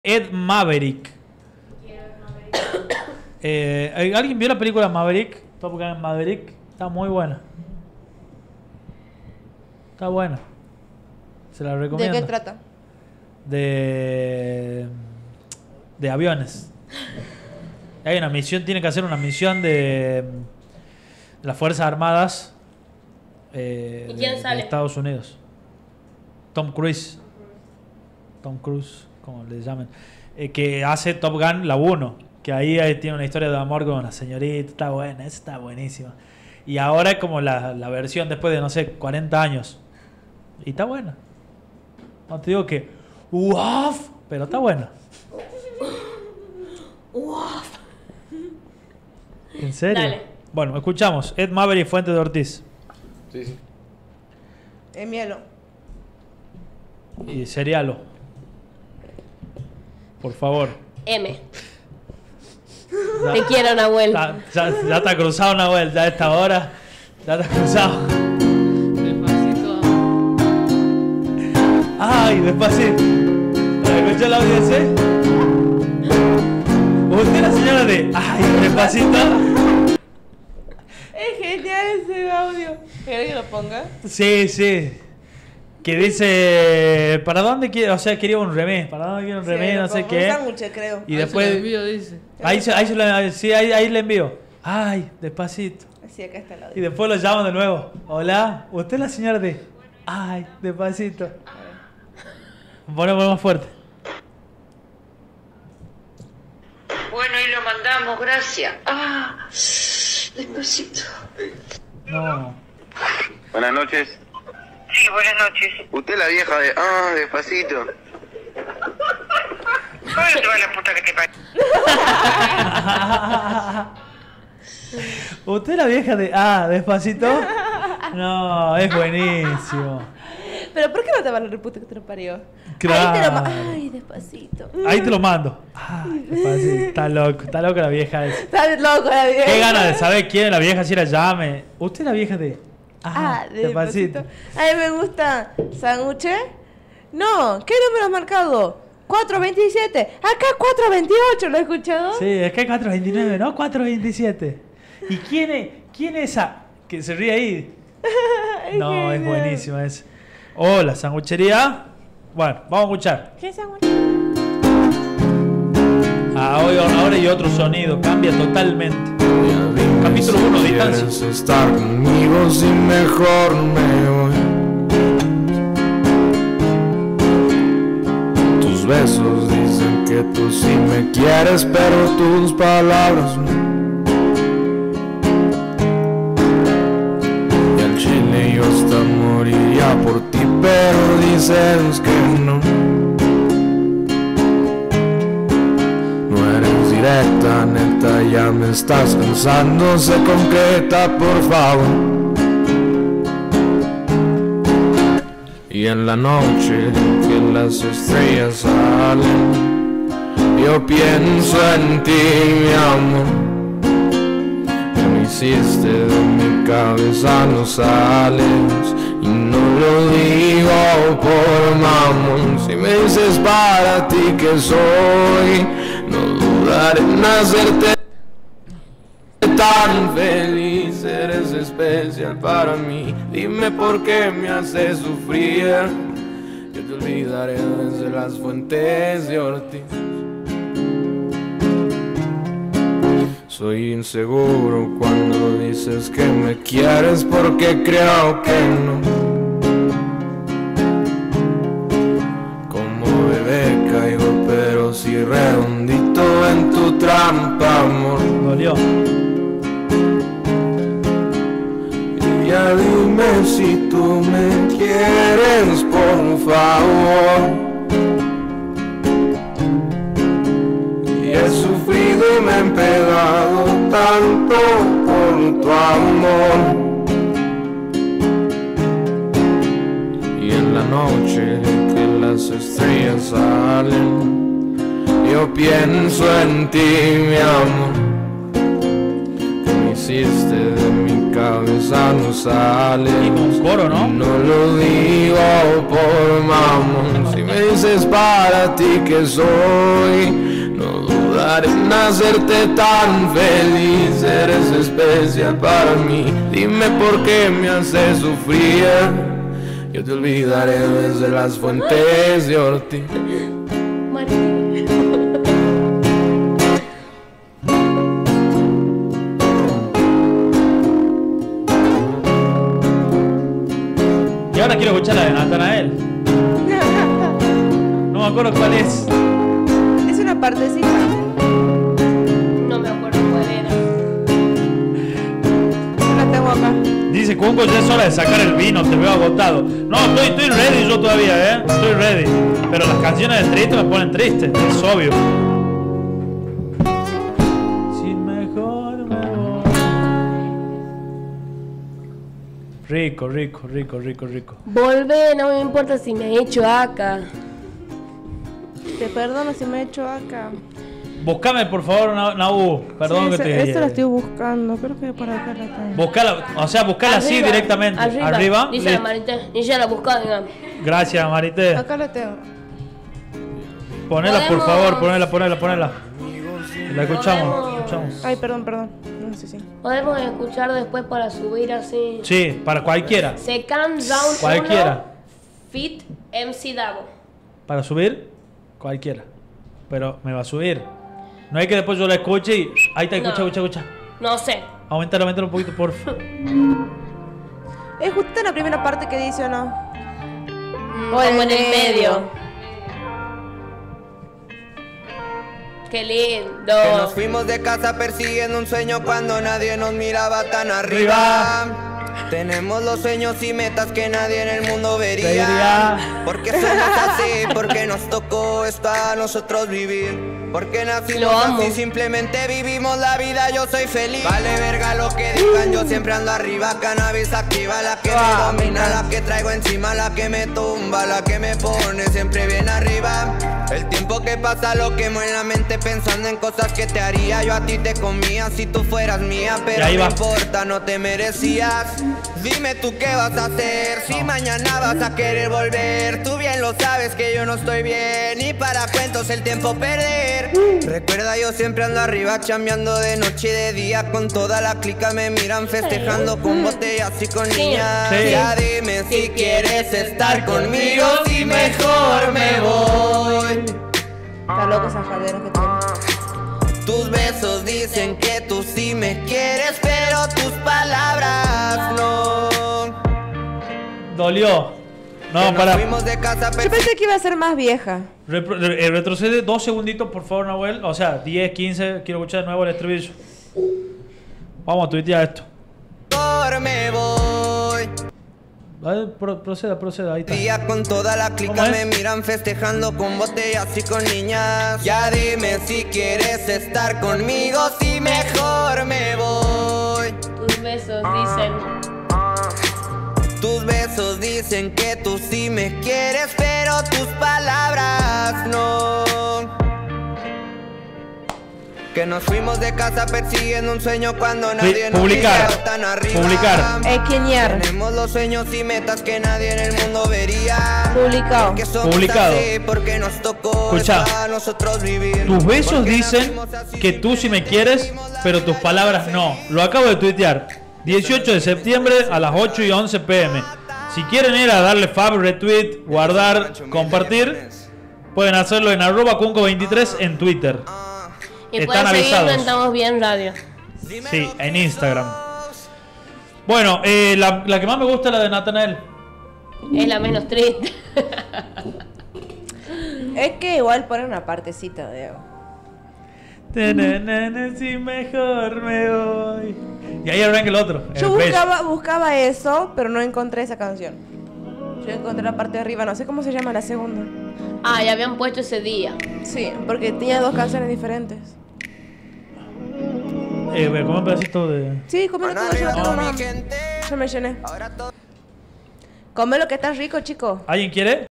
Ed Maverick. ¿Alguien vio la película Maverick? Top Gun Maverick. Está muy buena. Está buena. Se la recomiendo. ¿De qué trata? De aviones. Hay una misión, tiene que hacer una misión de las Fuerzas Armadas ¿Y quién sale? de Estados Unidos. Tom Cruise. Tom Cruise, como le llaman. Que hace Top Gun la 1. Que ahí tiene una historia de amor con una señorita. Está buena, esa está buenísima. Y ahora es como la versión después de, no sé, 40 años. Y está buena. No te digo que ¡uaf! Pero está buena. ¡Uaf! ¿En serio? Dale. Bueno, escuchamos. Ed Maverick, Fuente de Ortiz. Sí, sí. Mielo. Y Serialo. Por favor. M. Ya, Te quiero, Nahuel. ya está cruzado una vuelta a esta hora. Ya está cruzado. Despacito. Ay, despacito. ¿Escuchó la audiencia? Usted es la señora de ay, despacito. Es genial ese audio. ¿Querés que lo ponga? Sí, sí. Que dice, ¿para dónde quiere? O sea, quería un remés. ¿Para dónde quiere un remés? No sé qué. Un sándwich, creo. Y Ahí después se lo envío, dice. ahí le envío. Ay, despacito. Así, acá está el Y audio. después lo llaman de nuevo. Hola, usted es la señora de ay, despacito. Ponemos más fuerte. Bueno, y lo mandamos, gracias. Ah, despacito. No. Buenas noches. Sí, buenas noches. Usted es la vieja de... Ah, despacito. ¿Dónde te va la puta que te parió? ¿Usted es la vieja de despacito? No, es buenísimo. Pero ¿por qué no te van a reputa que te lo parió? Claro. Ahí te lo ay, despacito. Ahí te lo mando. Ay, despacito. Está loca la vieja esa. Estás loco la vieja. Qué ganas de saber quién es la vieja si la llame. ¿Usted es la vieja de despacito. A mí me gusta. ¿Sándwiches? No, ¿qué número has marcado? 427. Acá 428, ¿lo he escuchado? Sí, es que hay 429, ¿no? 427. ¿Y quién es esa que se ríe ahí? No, es buenísima esa. Hola, sanguchería. Bueno, vamos a escuchar. ¿Qué sándwich? Ahora hay otro sonido, cambia totalmente. Capítulo 1, distancia. ¿Quieres estar conmigo si mejor me voy? Tus besos dicen que tú sí me quieres, pero tus palabras no. Y al chile yo hasta moriría por ti, pero dices que no. No eres directa, neta, ya me estás cansando. Se concreta, por favor. Y en la noche que las estrellas salen, yo pienso en ti, mi amor. Que me hiciste de mi cabeza, no sales. Y no lo digo por mamón. Si me dices para ti que soy, no dudaré en hacerte tan feliz. Eres especial para mí. Dime por qué me haces sufrir. Yo te olvidaré desde las fuentes de Ortiz. Soy inseguro cuando dices que me quieres, porque creo que no. Como bebé caigo, pero sí redondito en tu trampa, amor. Dolió. Y ya dime si tú me quieres, por favor. Y he sufrido y me he empedado tanto por tu amor. Y en la noche que las estrellas salen, yo pienso en ti, mi amor. Que me hiciste de mi casa cabeza no sale. Y con coro, ¿no? No lo digo por mamón. Si me dices para ti que soy, no dudaré en hacerte tan feliz. Eres especial para mí. Dime por qué me haces sufrir. Yo te olvidaré desde las fuentes de Ortiz. Y ahora quiero escuchar la de Natanael. No me acuerdo cuál es. Es una partecita. No me acuerdo cuál era. Yo la tengo acá. Dice Cuonco, ya es hora de sacar el vino, te veo agotado. No, estoy ready yo todavía, estoy ready. Pero las canciones de triste me ponen triste, es obvio. Si mejor me voy. Rico. Volvé, no me importa si me he hecho acá. Te perdono si me he hecho acá. Buscame por favor, Nabu. Perdón Sí, que te. esta la estoy buscando. Creo que por acá la tengo. Buscala, o sea, buscala así Arriba, directamente. Arriba. Dice la Marité. Y ya la buscaba, digamos. Gracias, Marité. Acá la tengo. Ponela, por Podemos- favor, ponela. La escuchamos. Ay, perdón. No sé si. Podemos escuchar después para subir así. Sí, para cualquiera. Second Round Cualquiera. 1 Fit MC Davo. Para subir, cualquiera. Pero me va a subir. No hay que después yo la escuche y. Ahí está, escucha. No sé. Aumentala un poquito, por favor. Es justo en la primera parte que dice o no. Como en el medio. Qué lindo. Que nos fuimos de casa persiguiendo un sueño cuando nadie nos miraba tan arriba. Tenemos los sueños y metas que nadie en el mundo vería. Porque somos así, porque nos tocó esto a nosotros vivir. Porque nacimos así, simplemente vivimos la vida, yo soy feliz. Vale verga lo que digan, yo siempre ando arriba. Cannabis activa, la que me domina, la que traigo encima, la que me tumba, la que me pone siempre bien arriba. El tiempo que pasa lo quemo en la mente pensando en cosas que te haría. Yo a ti te comía si tú fueras mía, pero no importa, no te merecías. Dime tú qué vas a hacer, si mañana vas a querer volver. Tú bien lo sabes que yo no estoy bien y para cuentos el tiempo perder. Recuerda yo siempre ando arriba chambeando de noche y de día. Con toda la clica me miran festejando con botellas y con niñas. Ya dime si quieres estar conmigo, si mejor me voy. Está loco esa jadera que tiene. Tus besos dicen que tú sí me quieres, pero tus palabras no. Dolió. No, Que nos para. fuimos de casa Yo pensé que iba a ser más vieja. Retrocede 2 segunditos, por favor, Nahuel. O sea, 10, 15. Quiero escuchar de nuevo el estribillo. Vamos a tuitear esto. me voy. Proceda, ahí está. Día con toda la clica me miran festejando con botellas y con niñas. Ya dime si quieres estar conmigo, si mejor me voy. Tus besos dicen. Tus besos dicen que tú sí me quieres, pero tus palabras no. Que nos fuimos de casa persiguiendo un sueño cuando nadie nos veía tan arriba. Tenemos los sueños y metas que nadie en el mundo vería. Porque somos así, porque nos tocó a nosotros vivir. Tus besos dicen que tú sí me quieres, pero tus palabras no. Lo acabo de tuitear. 18 de septiembre a las 8:11 p.m. Si quieren ir a darle fab, retweet, guardar, compartir, pueden hacerlo en @Cuonco23 en Twitter. Y Están pueden seguirnos en avisados. Estamos Bien Radio. Sí, en Instagram. Bueno, la que más me gusta es la de Natanael. Es la menos triste. Es que igual pone una partecita de... Si mejor me voy. Y ahí arranca el otro. Yo el beso. buscaba eso, pero no encontré esa canción. Yo encontré la parte de arriba, no sé cómo se llama la segunda. Ah, ya habían puesto ese día. Sí, porque tenía dos canciones diferentes. Come un pedacito de. Sí, comelo todo, yo no tengo más. Yo me llené. Comelo que está rico, chico. ¿Alguien quiere?